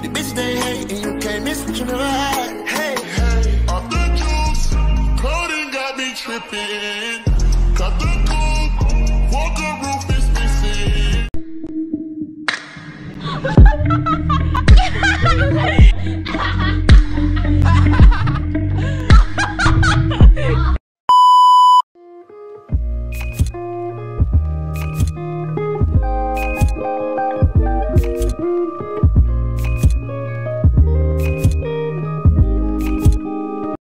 The bitch they hate, and you can't miss what you never had. Hey, Hey, off the juice, clothing got me tripping. Cut the